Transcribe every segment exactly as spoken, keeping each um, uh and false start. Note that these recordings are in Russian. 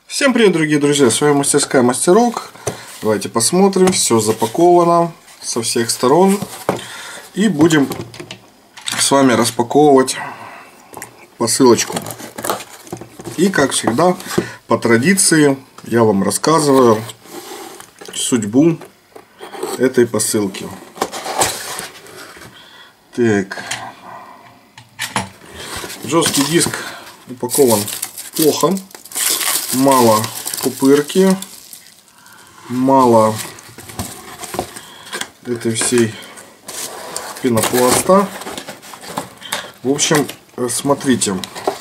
Всем привет, дорогие друзья, с вами мастерская Мастерок. Давайте посмотрим, все запаковано со всех сторон. И будем с вами распаковывать посылочку. И как всегда, по традиции, я вам рассказываю судьбу этой посылки. Так. Жесткий диск упакован плохо. Мало пупырки, мало этой всей пенопласта. В общем, смотрите.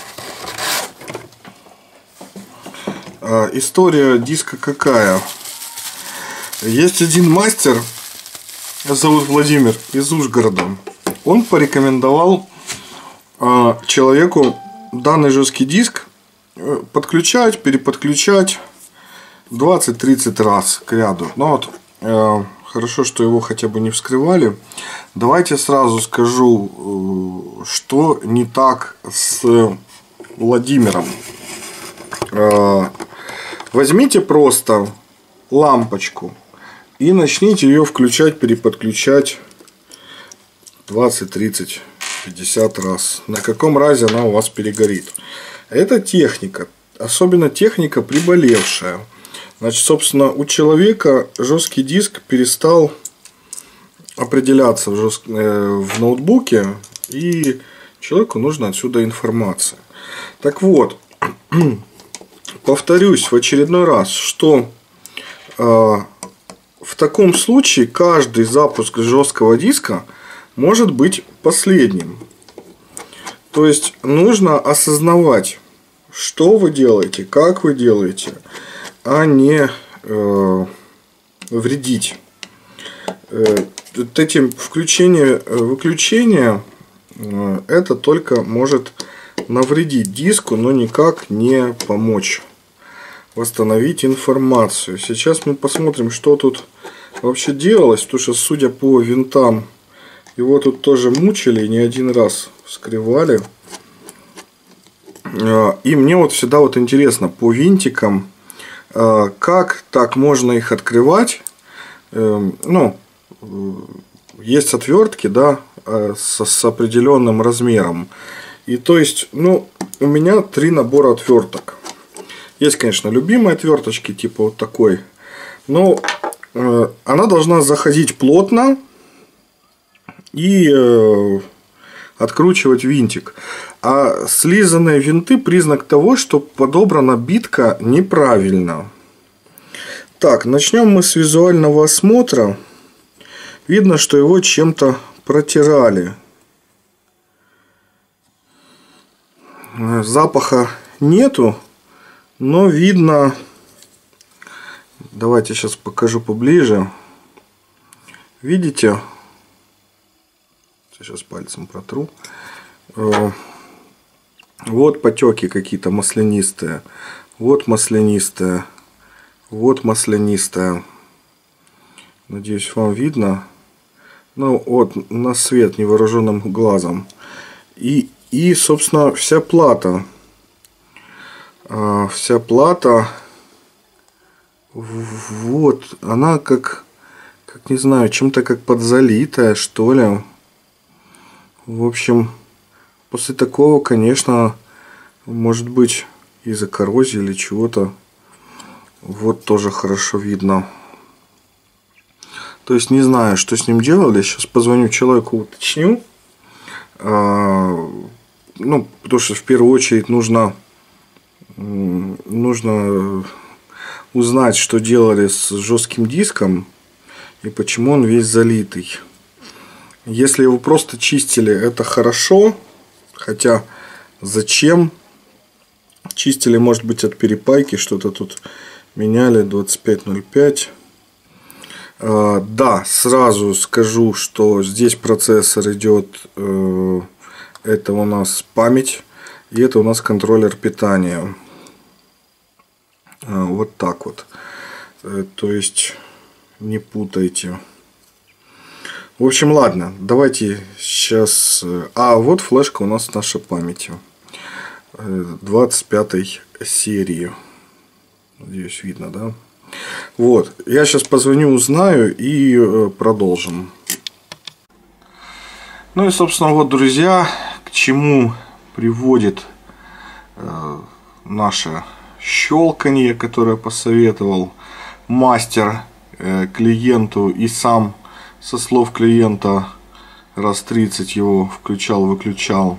История диска какая? Есть один мастер, зовут Владимир, из Ужгорода. Он порекомендовал человеку данный жесткий диск подключать, переподключать двадцать-тридцать раз к ряду. Ну вот, э, хорошо, что его хотя бы не вскрывали. Давайте сразу скажу, э, что не так с Владимиром. Э, возьмите просто лампочку и начните ее включать, переподключать двадцать, тридцать, пятьдесят раз. На каком разе она у вас перегорит? Это техника, особенно техника приболевшая. Значит, собственно, у человека жесткий диск перестал определяться в, жест... в ноутбуке, и человеку нужна отсюда информация. Так вот, повторюсь в очередной раз, что э, в таком случае каждый запуск жесткого диска может быть последним. То есть нужно осознавать, что вы делаете, как вы делаете, а не э, вредить. Э, этим включение, выключение э, это только может навредить диску, но никак не помочь восстановить информацию. Сейчас мы посмотрим, что тут вообще делалось, потому что, судя по винтам, его тут тоже мучили, не один раз вскрывали. И мне вот всегда вот интересно по винтикам, как так можно их открывать. Ну, есть отвертки, да, с, с определенным размером. И то есть, ну, у меня три набора отверток. Есть, конечно, любимые отверточки, типа вот такой. Но она должна заходить плотно и э, откручивать винтик. А слизанные винты признак того, что подобрана битка неправильно. Так, начнем мы с визуального осмотра. Видно, что его чем-то протирали. Запаха нету, но видно. Давайте сейчас покажу поближе. Видите? Сейчас пальцем протру. Вот потеки какие-то маслянистые. Вот маслянистые. Вот маслянистая. Надеюсь, вам видно. Ну, вот на свет невооруженным глазом. И, и собственно, вся плата. Вся плата. Вот. Она как, как не знаю, чем-то как подзалитая, что ли. В общем, после такого, конечно, может быть из-за коррозии или чего-то. Вот тоже хорошо видно. То есть не знаю, что с ним делали. Сейчас позвоню человеку, уточню. А, ну, потому что в первую очередь нужно, нужно узнать, что делали с жестким диском и почему он весь залитый. Если его просто чистили, это хорошо. Хотя зачем? Чистили, может быть, от перепайки. Что-то тут меняли. двадцать пять ноль пять. А, да, сразу скажу, что здесь процессор идет. Э, это у нас память. И это у нас контроллер питания. А, вот так вот. Э, то есть не путайте. В общем, ладно, давайте сейчас... А, вот флешка у нас с нашей памятью. двадцать пятой серии. Надеюсь, видно, да? Вот. Я сейчас позвоню, узнаю и продолжим. Ну и, собственно, вот, друзья, к чему приводит э, наше щелканье, которое посоветовал мастер э, клиенту, и сам со слов клиента раз тридцать его включал-выключал.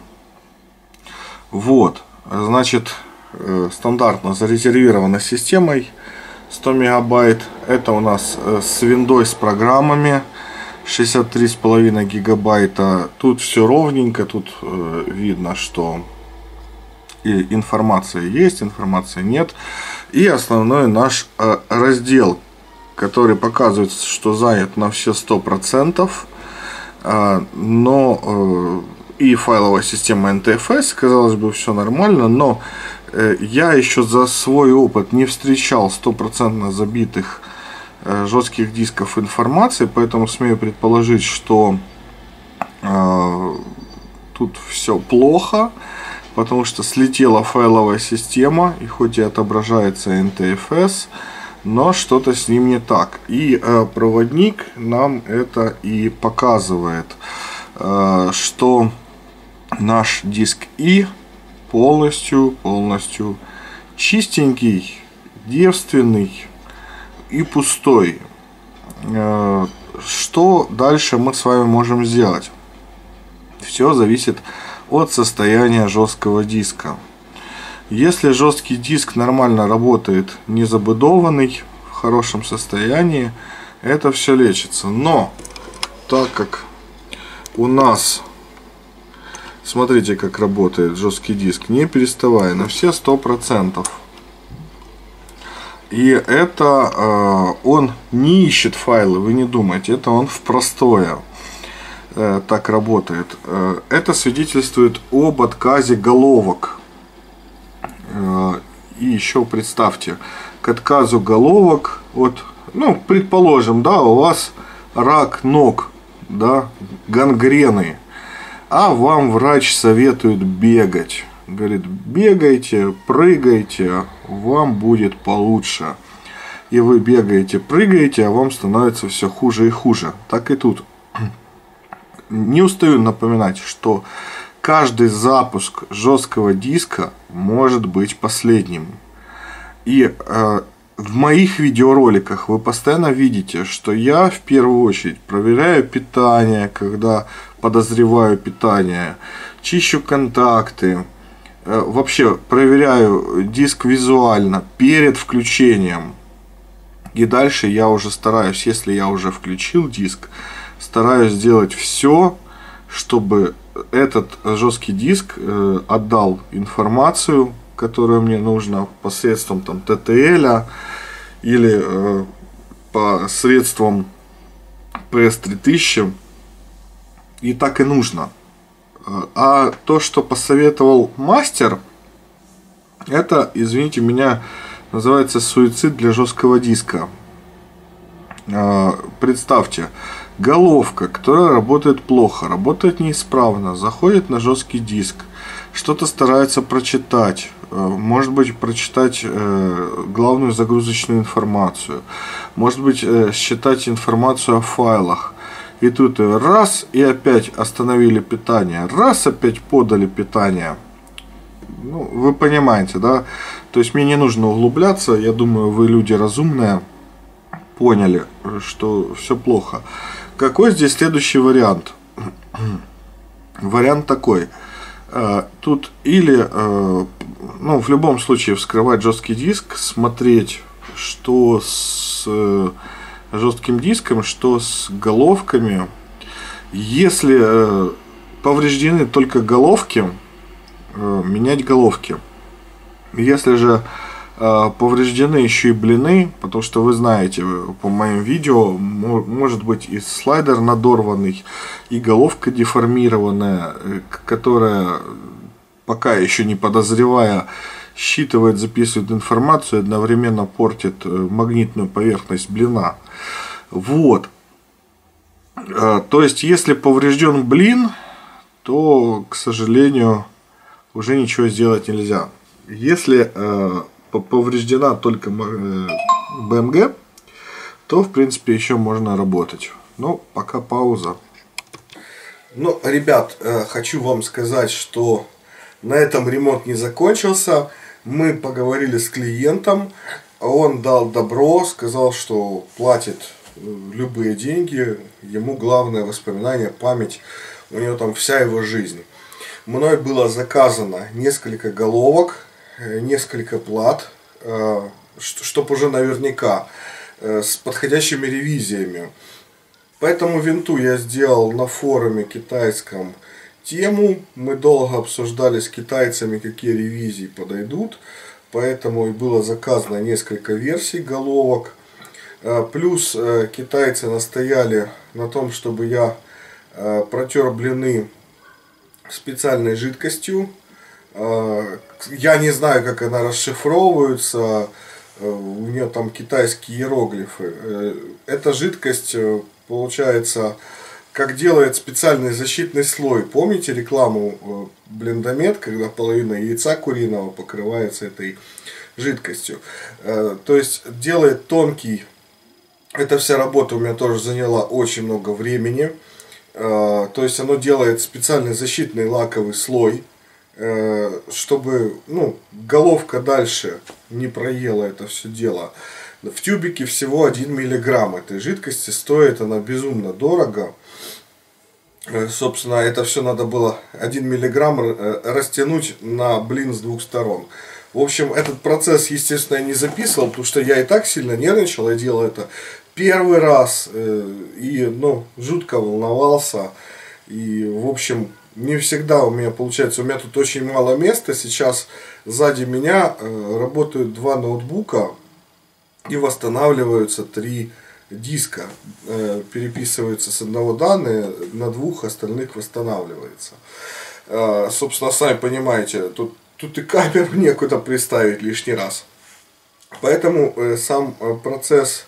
Вот, значит, э, стандартно зарезервировано системой сто мегабайт. Это у нас э, с Windows с программами шестьдесят три с половиной гигабайта. Тут все ровненько, тут э, видно, что и информация есть, информации нет. И основной наш э, раздел, который показывает, что занят на все сто процентов. Э, но э, и файловая система эн ти эф эс, казалось бы, все нормально, но э, я еще за свой опыт не встречал стопроцентно забитых жестких дисков информации, поэтому смею предположить, что э, тут все плохо, потому что слетела файловая система, и хоть и отображается эн ти эф эс, но что-то с ним не так. И э, проводник нам это и показывает, э, что наш диск И полностью, полностью чистенький, девственный и пустой. Что дальше мы с вами можем сделать? Все зависит от состояния жесткого диска. Если жесткий диск нормально работает, не забудованный, в хорошем состоянии, это все лечится. Но так как у нас, смотрите, как работает жесткий диск, не переставая, на все сто процентов. И это э, он не ищет файлы, вы не думайте, это он в простое э, так работает. Э, это свидетельствует об отказе головок. Э, и еще представьте, к отказу головок, вот, ну, предположим, да, у вас рак ног, да, гангрены, а вам врач советует бегать. Говорит, бегайте, прыгайте, вам будет получше. И вы бегаете, прыгаете, а вам становится все хуже и хуже. Так и тут. Не устаю напоминать, что каждый запуск жесткого диска может быть последним. И э, в моих видеороликах вы постоянно видите, что я в первую очередь проверяю питание, когда подозреваю питание, чищу контакты. Вообще проверяю диск визуально перед включением. И дальше я уже стараюсь, если я уже включил диск, стараюсь сделать все, чтобы этот жесткий диск отдал информацию, которую мне нужно посредством там ти ти эл или посредством пи эс три тысячи. И так и нужно. А то, что посоветовал мастер, это, извините меня, называется суицид для жесткого диска. Представьте, головка, которая работает плохо, работает неисправно, заходит на жесткий диск, что-то старается прочитать, может быть, прочитать главную загрузочную информацию, может быть, считать информацию о файлах. И тут раз, и опять остановили питание. Раз, опять подали питание. Ну, вы понимаете, да? То есть мне не нужно углубляться. Я думаю, вы люди разумные, поняли, что все плохо. Какой здесь следующий вариант? Вариант такой. Тут или, ну, в любом случае, вскрывать жесткий диск, смотреть, что с жестким диском, что с головками. Если э, повреждены только головки, э, менять головки. Если же э, повреждены еще и блины, потому что вы знаете, по моим видео, может быть и слайдер надорванный, и головка деформированная, которая, пока еще не подозревая, считывает, записывает информацию, одновременно портит магнитную поверхность блина. Вот. То есть, если поврежден блин, то, к сожалению, уже ничего сделать нельзя. Если повреждена только бэ эм гэ, то в принципе еще можно работать. Но пока пауза. Ну, ребят, хочу вам сказать, что на этом ремонт не закончился. Мы поговорили с клиентом, он дал добро, сказал, что платит любые деньги, ему главное воспоминание, память, у него там вся его жизнь. Мной было заказано несколько головок, несколько плат, чтобы уже наверняка с подходящими ревизиями. По этому винту я сделал на форуме китайском тему. Мы долго обсуждали с китайцами, какие ревизии подойдут. Поэтому и было заказано несколько версий головок. Плюс китайцы настояли на том, чтобы я протер блины специальной жидкостью. Я не знаю, как она расшифровывается. У нее там китайские иероглифы. Эта жидкость, получается, как делает специальный защитный слой. Помните рекламу Блендомед, когда половина яйца куриного покрывается этой жидкостью? То есть делает тонкий. Эта вся работа у меня тоже заняла очень много времени. То есть оно делает специальный защитный лаковый слой, чтобы, ну, головка дальше не проела это все дело. В тюбике всего один миллиграмм этой жидкости, стоит она безумно дорого. Собственно, это все надо было один миллиграмм растянуть на блин с двух сторон. В общем, этот процесс, естественно, я не записывал, потому что я и так сильно нервничал, я делал это первый раз и, ну, жутко волновался. И, в общем, не всегда у меня получается. У меня тут очень мало места. Сейчас сзади меня работают два ноутбука и восстанавливаются три диска. Переписываются с одного данные, на двух остальных восстанавливается. Собственно, сами понимаете, тут, тут и камеру некуда приставить лишний раз. Поэтому сам процесс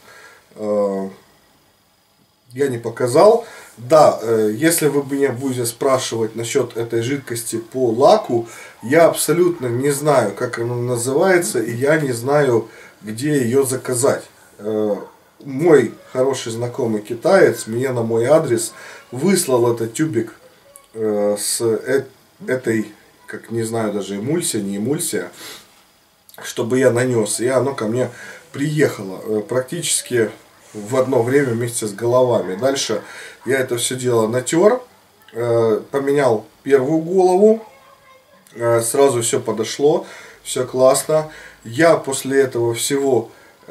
я не показал. Да, если вы меня будете спрашивать насчет этой жидкости по лаку, я абсолютно не знаю, как она называется, и я не знаю, где ее заказать. Мой хороший знакомый китаец мне на мой адрес выслал этот тюбик с этой, как не знаю, даже эмульсия, не эмульсия, чтобы я нанес, и оно ко мне приехало практически в одно время вместе с головами. Дальше я это все дело натер, поменял первую голову, сразу все подошло, все классно. Я после этого всего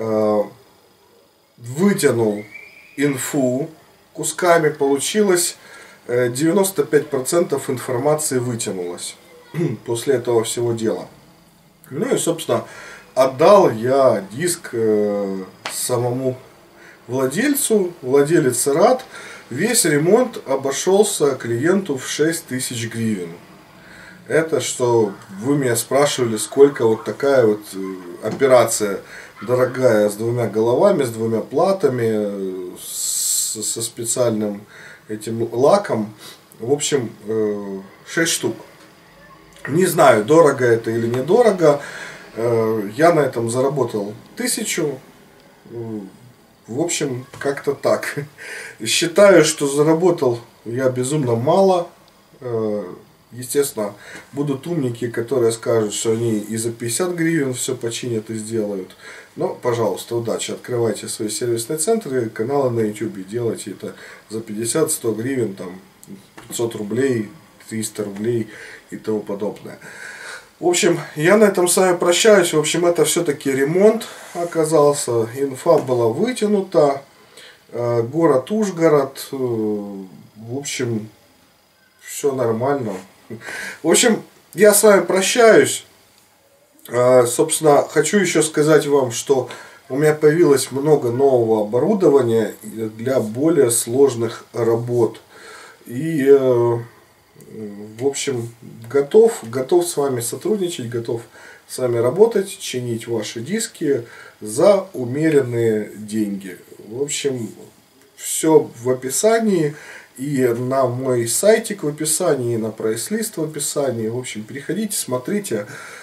вытянул инфу кусками, получилось девяносто пять процентов информации вытянулось после этого всего дела. Ну и, собственно, отдал я диск самому владельцу, владелец рад. Весь ремонт обошелся клиенту в шесть тысяч гривен. Это что вы меня спрашивали, сколько вот такая вот операция дорогая, с двумя головами, с двумя платами, с, со специальным этим лаком. В общем, шесть штук. Не знаю, дорого это или недорого. Я на этом заработал тысячу. В общем, как-то так. Считаю, что заработал я безумно мало. Естественно, будут умники, которые скажут, что они и за пятьдесят гривен все починят и сделают. Но, пожалуйста, удачи. Открывайте свои сервисные центры, каналы на YouTube. Делайте это за пятьдесят-сто гривен, там, пятьсот рублей, триста рублей и тому подобное. В общем, я на этом с вами прощаюсь. В общем, это все-таки ремонт оказался. Инфа была вытянута. Город Ужгород. В общем, все нормально. В общем, я с вами прощаюсь. Собственно, хочу еще сказать вам, что у меня появилось много нового оборудования для более сложных работ. И, в общем, готов, готов с вами сотрудничать, готов с вами работать, чинить ваши диски за умеренные деньги. В общем, все в описании. И на мой сайтик в описании, и на прайс-лист в описании. В общем, переходите, смотрите.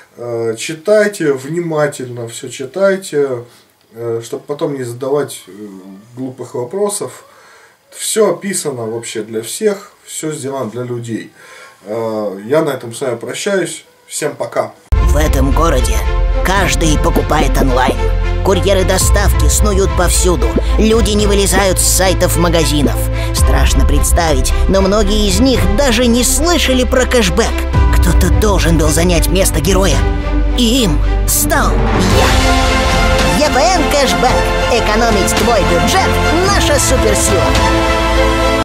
Читайте внимательно, все читайте, чтобы потом не задавать глупых вопросов. Все описано вообще для всех, все сделано для людей. Я на этом с вами прощаюсь. Всем пока. В этом городе каждый покупает онлайн. Курьеры доставки снуют повсюду. Люди не вылезают с сайтов магазинов. Страшно представить, но многие из них даже не слышали про кэшбэк. Кто-то должен был занять место героя. И им стал я. е пэ эн Кэшбэк. Экономить твой бюджет – наша суперсила.